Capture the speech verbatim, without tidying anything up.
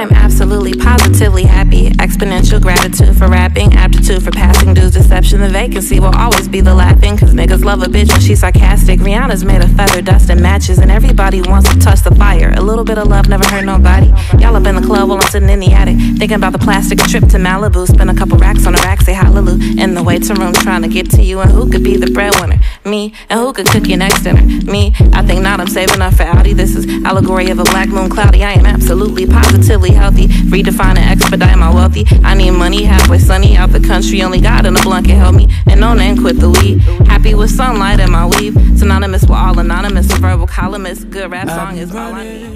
am absolutely, positively happy. Exponential gratitude for rapping, aptitude for passing dues, deception. The vacancy will always be the laughing, cause niggas love a bitch when she's sarcastic. Rihanna's made of feather, dust, and matches, and everybody wants to touch the fire. A little bit of love never hurt nobody. Y'all up in the club while I'm sitting in the attic, thinking about the plastic trip to Malibu. Spend a couple racks on a rack, say hallelujah. In the waiting room trying to get to you, and who could be the breadwinner? Me. And who could cook your next dinner? Me. I think not, I'm saving up for Audi. This is allegory of a black moon cloudy. I am absolutely, positively healthy. Redefine and expedite my wealthy. I need money, halfway sunny, out the country. Only God in a blunt can help me. And no name quit the weed. Happy with sunlight in my weave. Synonymous with all anonymous. A verbal columnist. Good rap song is all I need.